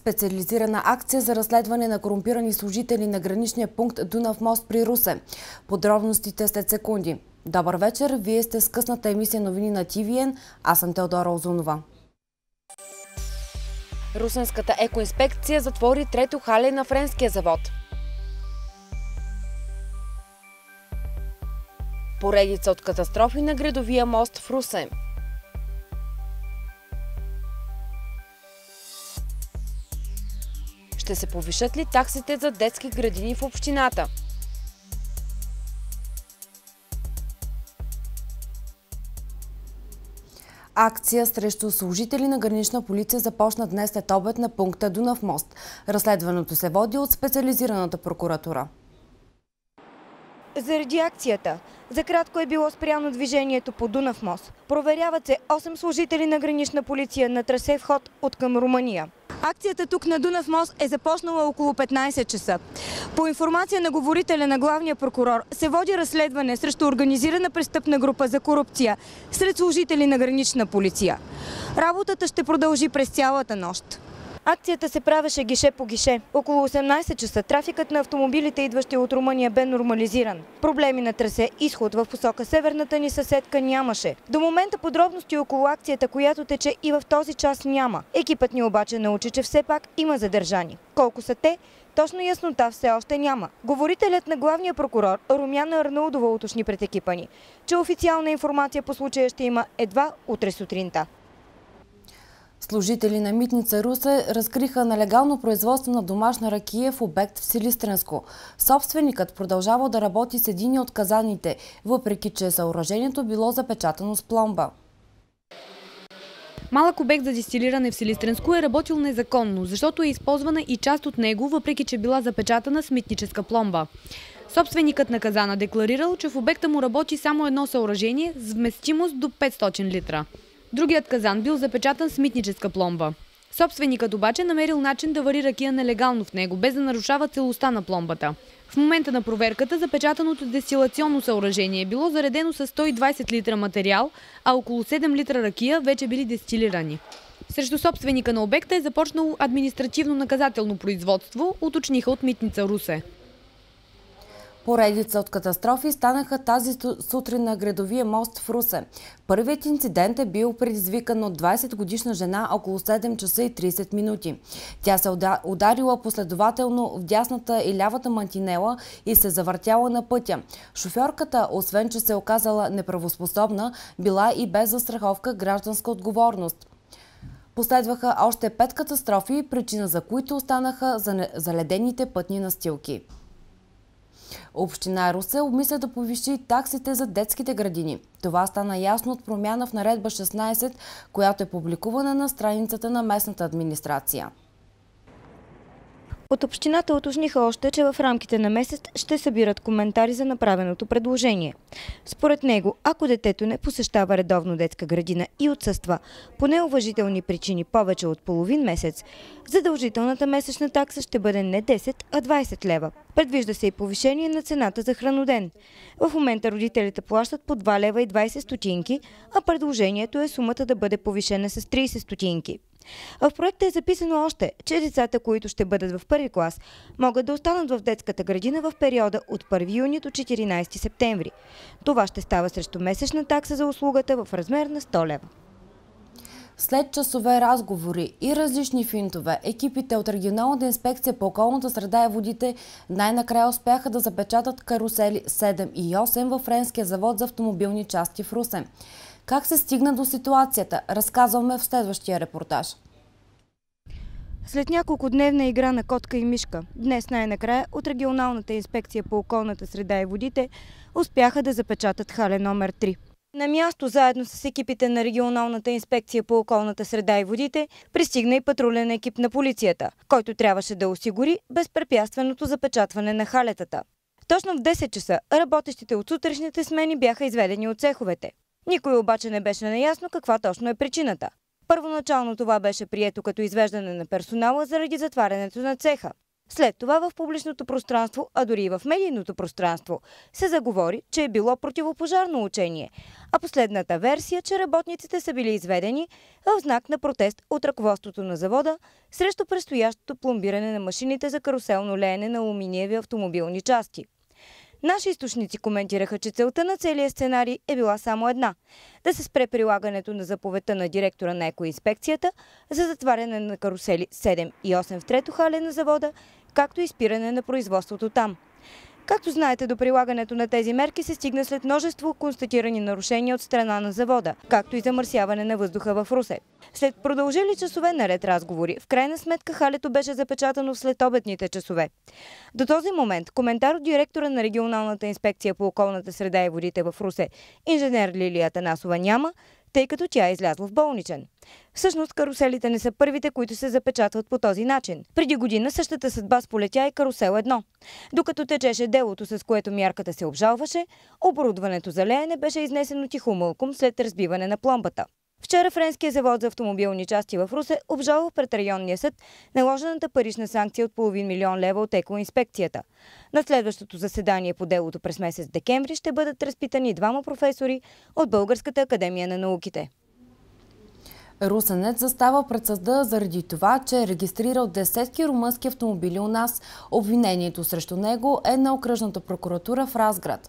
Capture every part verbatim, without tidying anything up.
Специализирана акция за разследване на корумпирани служители на граничния пункт Дунав мост при Русе. Подробностите след секунди. Добър вечер, вие сте с късната емисия новини на Ти Ви Ен, аз съм Теодора Озунова. Русенската екоинспекция затвори трето хале на френския завод. Поредица от катастрофи на градовия мост в Русе. Ще се повишат ли таксите за детски градини в общината? Акция срещу служители на гранична полиция започна днес след обед на пункта Дунав мост. Разследването се води от специализираната прокуратура. Заради акцията, за кратко е било спряно движението по Дунав мост. Проверяват се осем служители на гранична полиция на трасе вход от към Румъния. Акцията тук на Дунав мост е започнала около петнайсет часа. По информация на говорителя на главния прокурор се води разследване срещу организирана престъпна група за корупция сред служители на гранична полиция. Работата ще продължи през цялата нощ. Акцията се правеше гише по гише. Около осемнайсет часа трафикът на автомобилите, идващи от Румъния, бе нормализиран. Проблеми на трасе изход в посока северната ни съседка нямаше. До момента подробности около акцията, която тече и в този час, няма. Екипът ни обаче научи, че все пак има задържани. Колко са те? Точно яснота все още няма. Говорителят на главния прокурор Румяна Арнаудова уточни пред екипа ни, че официална информация по случая ще има едва утре сутринта. Служители на Митница Русе разкриха нелегално производство на домашна ракия в обект в Силистренско. Собственикът продължава да работи с едини от казаните, въпреки че съоръжението било запечатано с пломба. Малък обект за дистилиране в Силистренско е работил незаконно, защото е използвана и част от него, въпреки че била запечатана с митническа пломба. Собственикът на казана декларирал, че в обекта му работи само едно съоръжение с вместимост до петстотин литра. Другият казан бил запечатан с митническа пломба. Собственикът обаче намерил начин да вари ракия нелегално в него, без да нарушава целостта на пломбата. В момента на проверката запечатаното дестилационно съоръжение е било заредено с сто и двайсет литра материал, а около седем литра ракия вече били дестилирани. Срещу собственика на обекта е започнало административно-наказателно производство, уточниха от Митница Русе. Поредица от катастрофи станаха тази сутрин на градовия мост в Русе. Първият инцидент е бил предизвикан от двайсет годишна жена около седем часа и трийсет минути. Тя се ударила последователно в дясната и лявата мантинела и се завъртяла на пътя. Шофьорката, освен че се оказала неправоспособна, била и без застраховка гражданска отговорност. Последваха още пет катастрофи, причина за които останаха заледените пътни настилки. Община Русе обмисля да повиши таксите за детските градини. Това стана ясно от промяна в наредба шестнайсет, която е публикувана на страницата на местната администрация. От общината уточниха още, че в рамките на месец ще събират коментари за направеното предложение. Според него, ако детето не посещава редовно детска градина и отсъства по неуважителни причини повече от половин месец, задължителната месечна такса ще бъде не десет, а двайсет лева. Предвижда се и повишение на цената за храноден. В момента родителите плащат по два лева и двайсет стотинки, а предложението е сумата да бъде повишена с трийсет стотинки. В проекта е записано още, че децата, които ще бъдат в първи клас, могат да останат в детската градина в периода от първи юни до четиринайсети септември. Това ще става срещу месечна такса за услугата в размер на сто лева. След часове разговори и различни финтове, екипите от Регионалната инспекция по околната среда и водите най-накрая успяха да запечатат карусели седем и осем във френския завод за автомобилни части в Русе. Как се стигна до ситуацията, разказваме в следващия репортаж. След няколко дневна игра на котка и мишка, днес най-накрая от Регионалната инспекция по околната среда и водите успяха да запечатат хале номер три. На място, заедно с екипите на Регионалната инспекция по околната среда и водите, пристигна и патрулен екип на полицията, който трябваше да осигури безпрепятственото запечатване на халетата. Точно в десет часа работещите от сутрешните смени бяха изведени от цеховете. Никой обаче не беше наясно каква точно е причината. Първоначално това беше прието като извеждане на персонала заради затварянето на цеха. След това в публичното пространство, а дори и в медийното пространство, се заговори, че е било противопожарно учение, а последната версия, че работниците са били изведени в знак на протест от ръководството на завода срещу предстоящото пломбиране на машините за каруселно леене на алуминиеви автомобилни части. Наши източници коментираха, че целта на целия сценарий е била само една – да се спре прилагането на заповедта на директора на екоинспекцията за затваряне на карусели седем и осем в трето хале на завода, както и спиране на производството там. Както знаете, до прилагането на тези мерки се стигна след множество констатирани нарушения от страна на завода, както и замърсяване на въздуха в Русе. След продължили часове наред разговори, в крайна сметка халето беше запечатано в следобедните часове. До този момент коментар от директора на регионалната инспекция по околната среда и водите в Русе, инженер Лилия Танасова, няма, тъй като тя е излязла в болничен. Всъщност каруселите не са първите, които се запечатват по този начин. Преди година същата съдба сполетя и карусел едно. Докато течеше делото, с което мярката се обжалваше, оборудването за леене беше изнесено тихомълком след разбиване на пломбата. Вчера Френския завод за автомобилни части в Русе обжалва пред районния съд наложената парична санкция от половин милион лева от екоинспекцията. На следващото заседание по делото през месец декември ще бъдат разпитани двама професори от Българската академия на науките. Русенец застава пред съда заради това, че е регистрирал десетки румънски автомобили у нас. Обвинението срещу него е на окръжната прокуратура в Разград.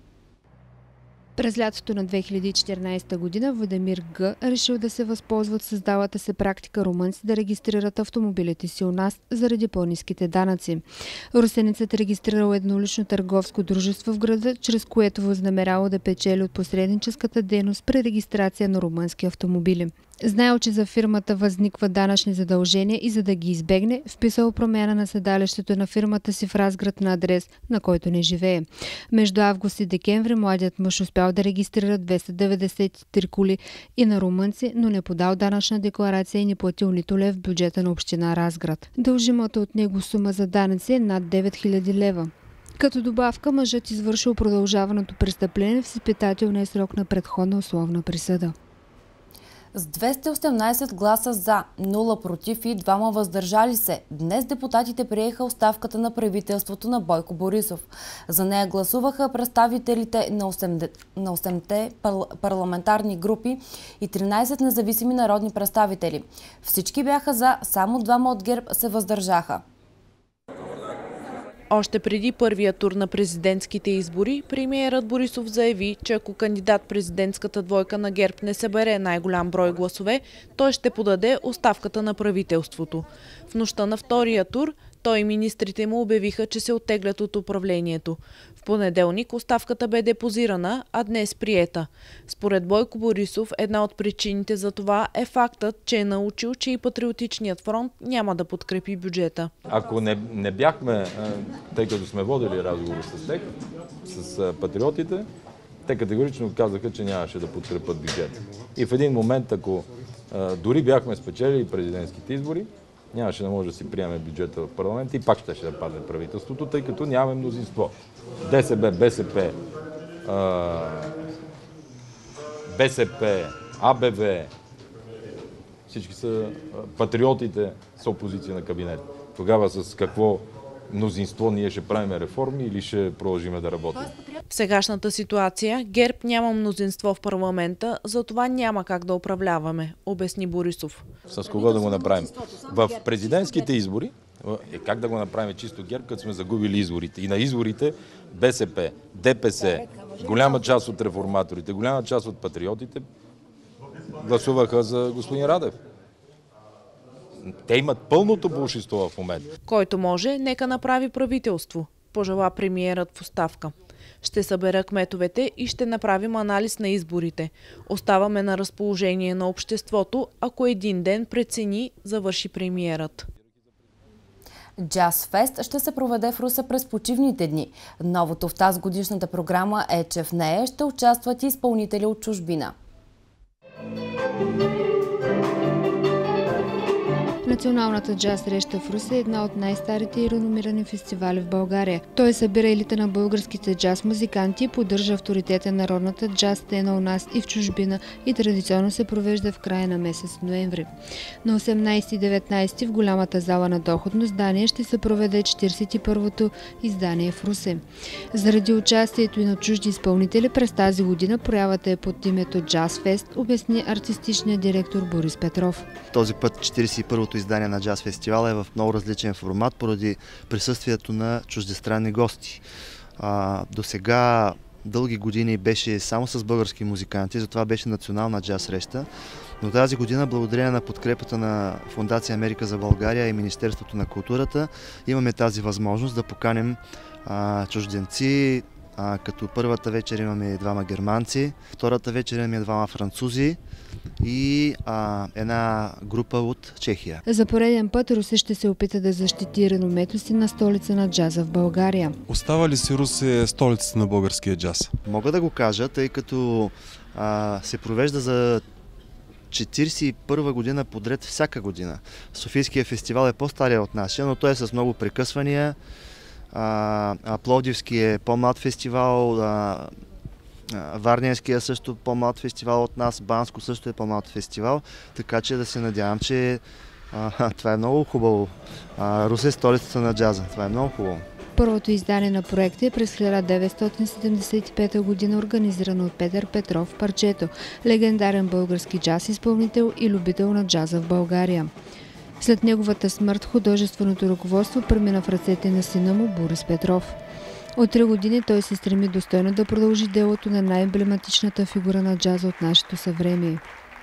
През лятото на две хиляди и четиринадесета година Владимир Г. решил да се възползва от създалата се практика румънци да регистрират автомобилите си у нас заради по-ниските данъци. Русенецът регистрирал еднолично търговско дружество в града, чрез което възнамеряло да печели от посредническата дейност при регистрация на румънски автомобили. Знаел, че за фирмата възниква данъчни задължения и за да ги избегне, вписал промяна на седалището на фирмата си в Разград на адрес, на който не живее. Между август и декември младият мъж успял да регистрира двеста деветдесет и три коли и на румънци, но не подал данъчна декларация и не платил нито лев в бюджета на община Разград. Дължимата от него сума за данъци е над девет хиляди лева. Като добавка, мъжът извършил продължаваното престъпление в изпитателния срок на предходна условна присъда. С двеста и осемнадесет гласа за, нула против и двама въздържали се, днес депутатите приеха оставката на правителството на Бойко Борисов. За нея гласуваха представителите на осемте парламентарни групи и тринадесет независими народни представители. Всички бяха за, само двама от ГЕРБ се въздържаха. Още преди първия тур на президентските избори, премиерът Борисов заяви, че ако кандидат-президентската двойка на ГЕРБ не събере най-голям брой гласове, той ще подаде оставката на правителството. В нощта на втория тур той и министрите му обявиха, че се оттеглят от управлението. В понеделник оставката бе депозирана, а днес приета. Според Бойко Борисов, една от причините за това е фактът, че е научил, че и Патриотичният фронт няма да подкрепи бюджета. Ако не, не бяхме, тъй като сме водили разговори с тях, с патриотите, те категорично казаха, че нямаше да подкрепят бюджета. И в един момент, ако дори бяхме спечелили президентските избори, нямаше да може да си приеме бюджета в парламента и пак ще ще да падне правителството, тъй като нямаме мнозинство. ДСБ, БСП, БСП, АБВ, всички са патриотите с опозиция на кабинет. Тогава с какво мнозинство ние ще правим реформи или ще продължим да работим? В сегашната ситуация ГЕРБ няма мнозинство в парламента, затова няма как да управляваме, обясни Борисов. С кого да го направим? В президентските избори, е как да го направим чисто ГЕРБ, като сме загубили изборите. И на изборите БСП, ДПС, голяма част от реформаторите, голяма част от патриотите гласуваха за господин Радев. Те имат пълното болшинство в момента. Който може, нека направи правителство, пожела премиерът в оставка. Ще събера кметовете и ще направим анализ на изборите. Оставаме на разположение на обществото, ако един ден прецени, завърши премиерът. Джаз Фест ще се проведе в Русе през почивните дни. Новото в тази годишната програма е, че в нея ще участват и изпълнители от чужбина. Националната джаз среща в Русе е една от най-старите и реномирани фестивали в България. Той събира елита на българските джаз музиканти и поддържа авторитета на народната джаз сцена у нас и в чужбина и традиционно се провежда в края на месец ноември. На осемнайсети и деветнайсети в голямата зала на доходно здание ще се проведе четиридесет и първото издание в Русе. Заради участието и на чужди изпълнители през тази година проявата е под името Джаз Фест, обясни артистичният директор Борис Петров. Този път четиридесет и първото издание на Джаз фестивала е в много различен формат поради присъствието на чуждестранни гости. А, до сега дълги години беше само с български музиканти, затова беше национална джаз среща. Но тази година, благодарение на подкрепата на Фондация Америка за България и Министерството на културата, имаме тази възможност да поканим а, чужденци, а, като първата вечер имаме двама германци, втората вечер имаме двама французи и а, една група от Чехия. За пореден път Русе ще се опита да защити реномето си на столица на джаза в България. Остава ли си Русе столицата на българския джаз? Мога да го кажа, тъй като а, се провежда за четиридесет и първа година подред всяка година. Софийския фестивал е по-стария от нашия, но той е с много прекъсвания. А, а Пловдивски е по-млад фестивал, а, а, Варненския е също по-млад фестивал от нас, Банско също е по-млад фестивал, така че да се надявам, че а, това е много хубаво. А, Русе е столицата на джаза, това е много хубаво. Първото издание на проекта е през хиляда деветстотин седемдесет и пета година, организирано от Петър Петров, Парчето, легендарен български джаз изпълнител и любител на джаза в България. След неговата смърт художественото ръководство премина в ръцете на сина му Борис Петров. От три години той се стреми достойно да продължи делото на най-емблематичната фигура на джаза от нашето съвремие.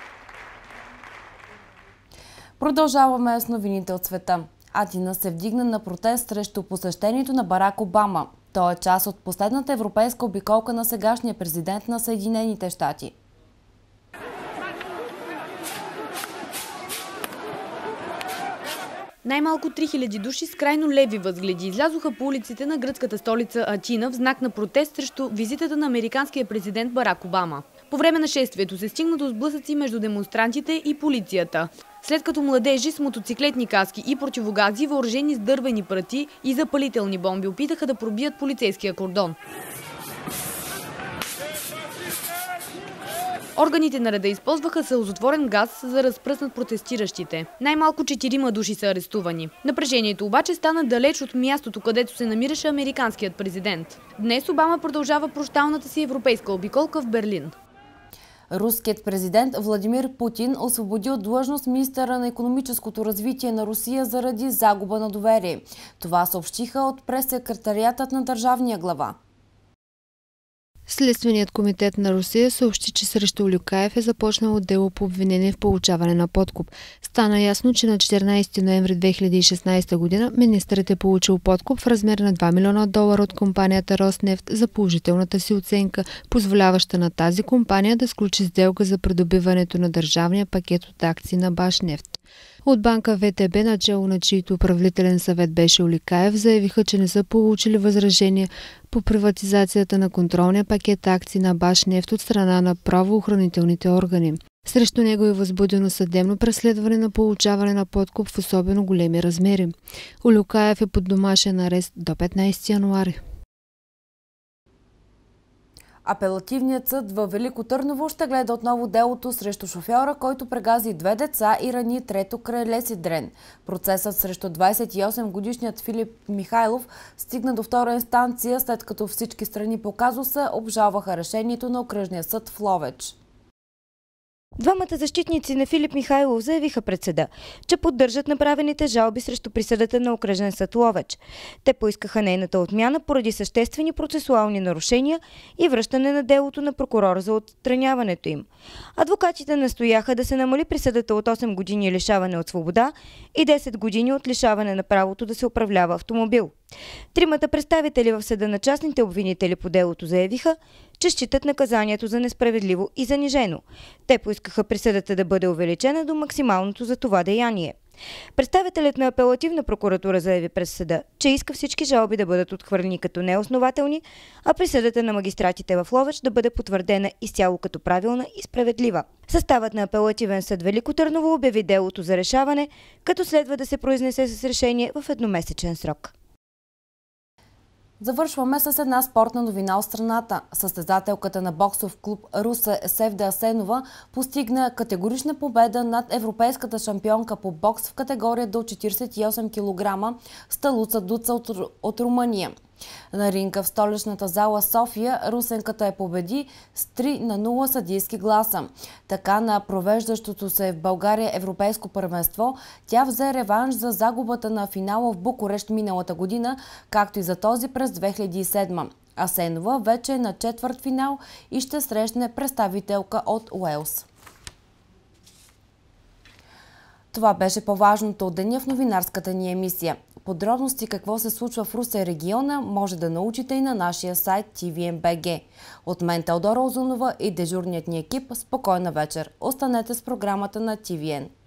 Продължаваме с новините от света. Атина се вдигна на протест срещу посещението на Барак Обама. Той е част от последната европейска обиколка на сегашния президент на Съединените щати. Най-малко три хиляди души с крайно леви възгледи излязоха по улиците на гръцката столица Атина в знак на протест срещу визитата на американския президент Барак Обама. По време на шествието се стигна до сблъсъци между демонстрантите и полицията. След като младежи с мотоциклетни каски и противогази, въоръжени с дървени пръти и запалителни бомби, опитаха да пробият полицейския кордон. Органите на реда използваха сълзотворен газ, за да разпръснат протестиращите. Най-малко четирима души са арестувани. Напрежението обаче стана далеч от мястото, където се намираше американският президент. Днес Обама продължава прощалната си европейска обиколка в Берлин. Руският президент Владимир Путин освободи от длъжност министъра на икономическото развитие на Русия заради загуба на доверие. Това съобщиха от прес-секретариатът на държавния глава. Следственият комитет на Русия съобщи, че срещу Люкаев е започнало дело по обвинение в получаване на подкуп. Стана ясно, че на четиринайсети ноември две хиляди и шестнайсета година министърът е получил подкуп в размер на два милиона долара от компанията Роснефт за положителната си оценка, позволяваща на тази компания да сключи сделка за придобиването на държавния пакет от акции на Башнефт. От банка ВТБ, начело на чийто управителен съвет беше Уликаев, заявиха, че не са получили възражения по приватизацията на контролния пакет акции на Башнефт от страна на правоохранителните органи. Срещу него е възбудено съдебно преследване на получаване на подкуп в особено големи размери. Уликаев е под домашен арест до петнайсети януари. Апелативният съд във Велико Търново ще гледа отново делото срещу шофьора, който прегази две деца и рани трето край Леси Дрен. Процесът срещу двайсет и осем годишният Филип Михайлов стигна до втора инстанция, след като всички страни по казуса обжалваха решението на окръжния съд в Ловеч. Двамата защитници на Филип Михайлов заявиха пред съда, че поддържат направените жалби срещу присъдата на окръжен съд Ловеч. Те поискаха нейната отмяна поради съществени процесуални нарушения и връщане на делото на прокурора за отстраняването им. Адвокатите настояха да се намали присъдата от осем години лишаване от свобода и десет години от лишаване на правото да се управлява автомобил. Тримата представители в съда на частните обвинители по делото заявиха, че считат наказанието за несправедливо и занижено. Те поискаха присъдата да бъде увеличена до максималното за това деяние. Представителят на апелативна прокуратура заяви през съда, че иска всички жалби да бъдат отхвърлени като неоснователни, а присъдата на магистратите в Ловеч да бъде потвърдена изцяло като правилна и справедлива. Съставът на апелативен съд Велико Търново обяви делото за решаване, като следва да се произнесе с решение в едномесечен срок. Завършваме с една спортна новина от страната. Състезателката на боксов клуб Русе Севда Асенова постигна категорична победа над европейската шампионка по бокс в категория до четиридесет и осем килограма Сталуца Дуца от, от Румъния. На ринга в столичната зала София русенката е победи с три на нула съдийски гласа. Така на провеждащото се в България европейско първенство тя взе реванш за загубата на финала в Букурещ миналата година, както и за този през две хиляди и седма. Асенова вече е на четвъртфинал и ще срещне представителка от Уелс. Това беше по-важното от деня в новинарската ни емисия. Подробности какво се случва в Русе региона може да научите и на нашия сайт Ти Ви Ен Би Джи. От мен Теодора Озунова и дежурният ни екип, спокойна вечер. Останете с програмата на Ти Ви Ен.